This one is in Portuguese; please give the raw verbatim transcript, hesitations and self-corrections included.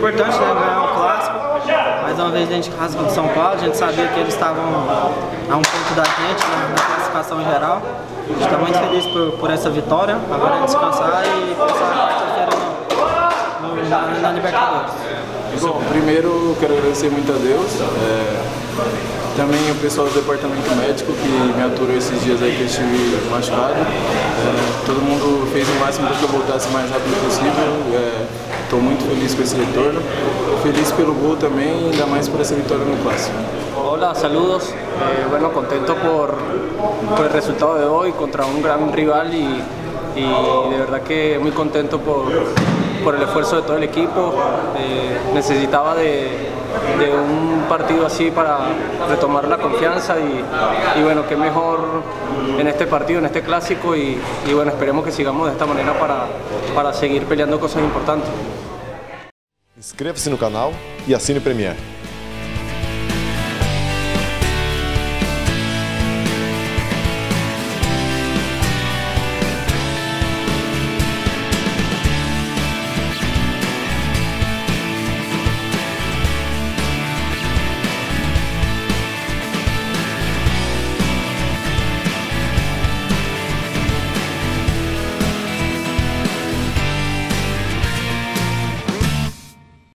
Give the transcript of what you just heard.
importante, né, ganhar o clássico. Mais uma vez dentro de casa contra o São Paulo, a gente sabia que eles estavam a um ponto da gente, né, na classificação geral. A gente está muito feliz por, por essa vitória. Agora é descansar e passar a quarta-feira no, no, na, na Libertadores. Bom, primeiro quero agradecer muito a Deus, é, também o pessoal do departamento médico que me aturou esses dias aí que eu estive machucado. É, todo mundo fez o máximo para que eu voltasse o mais rápido possível. Estou é, muito feliz com esse retorno, feliz pelo gol também, ainda mais por essa vitória no Clássico. Hola, saludos. Eh, bueno, contento por, por el resultado de hoy contra un gran rival y, y de verdad que muy contento por, por el esfuerzo de todo el equipo. Eh, necesitaba de, de un partido así para retomar la confianza y, y bueno, qué mejor en este partido, en este clásico y, y bueno, esperemos que sigamos de esta manera para, para seguir peleando cosas importantes. Inscreva-se no canal e assine o Premiere.